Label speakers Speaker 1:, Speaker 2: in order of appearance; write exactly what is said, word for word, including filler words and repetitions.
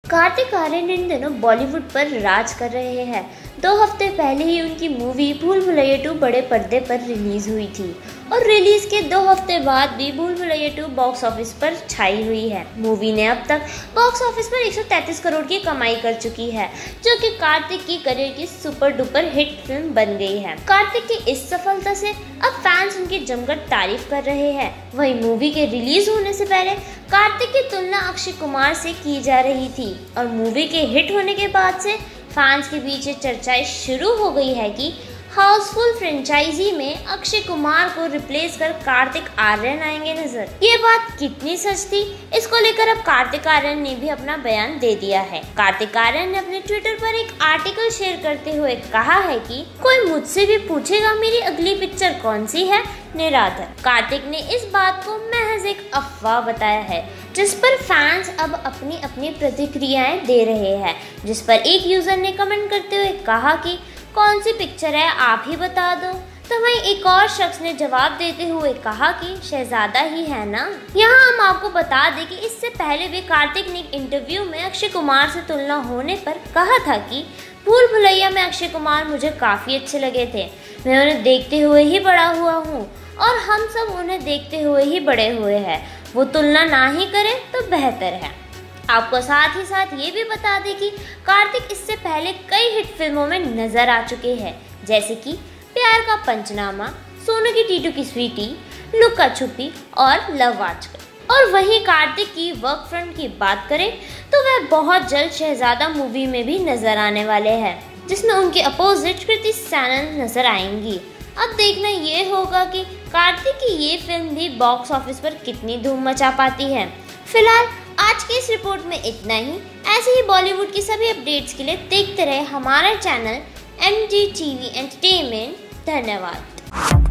Speaker 1: कार्तिक आर्यन इन दिनों बॉलीवुड पर राज कर रहे हैं। दो हफ्ते पहले ही उनकी मूवी भूल भुलैया टू बड़े पर्दे पर रिलीज हुई थी और रिलीज के दो हफ्ते बाद भी भूल भुलैया टू बॉक्स ऑफिस पर छाई हुई है। मूवी ने अब तक बॉक्स ऑफिस पर एक सौ तैंतीस करोड़ की कमाई कर चुकी है, जो कि कार्तिक की करियर की सुपर डुपर हिट फिल्म बन गई है। कार्तिक की इस सफलता से अब फैंस उनकी जमकर तारीफ कर रहे हैं। वहीं मूवी के रिलीज होने से पहले कार्तिक की तुलना अक्षय कुमार से की जा रही थी और मूवी के हिट होने के बाद से फैंस के बीच चर्चाएं शुरू हो गई है कि हाउसफुल फ्रेंचाइजी में अक्षय कुमार को रिप्लेस कर कार्तिक आर्यन आएंगे नजर। ये बात कितनी सच थी, इसको लेकर अब कार्तिक आर्यन ने भी अपना बयान दे दिया है। कार्तिक आर्यन ने अपने ट्विटर पर एक आर्टिकल शेयर करते हुए कहा है कि कोई मुझसे भी पूछेगा मेरी अगली पिक्चर कौन सी है, निराधर। कार्तिक ने इस बात को महज एक अफवाह बताया है, जिस पर फैंस अब अपनी अपनी प्रतिक्रियाएं दे रहे हैं। जिस पर एक यूजर ने कमेंट करते हुए कहा कि कौन सी पिक्चर है, आप ही बता दो। तो वहीं एक और शख्स ने जवाब देते हुए कहा कि शहजादा ही है ना। यहाँ हम आपको बता दें कि इससे पहले भी कार्तिक ने एक इंटरव्यू में अक्षय कुमार से तुलना होने पर कहा था कि भूल भुलैया में अक्षय कुमार मुझे काफी अच्छे लगे थे। मैं उन्हें देखते हुए ही बड़ा हुआ हूँ और हम सब उन्हें देखते हुए ही बड़े हुए हैं। वो तुलना ना ही करें तो बेहतर है। आपको साथ ही साथ ये भी बता दें कि कार्तिक इससे पहले कई हिट फिल्मों में नजर आ चुके हैं, जैसे कि प्यार का पंचनामा, सोनू की टीटू की स्वीटी, लुका छुपी और लव आजकल। और वहीं कार्तिक की वर्क फ्रंट की बात करें तो वह बहुत जल्द शहजादा मूवी में भी नजर आने वाले हैं, जिसमें उनके अपोजिट कृति सैनन नजर आएंगी। अब देखना ये होगा कि कार्तिक की ये फिल्म भी बॉक्स ऑफिस पर कितनी धूम मचा पाती है। फिलहाल आज की इस रिपोर्ट में इतना ही। ऐसे ही बॉलीवुड की सभी अपडेट्स के लिए देखते रहे हमारा channel M G TV entertainment. धन्यवाद।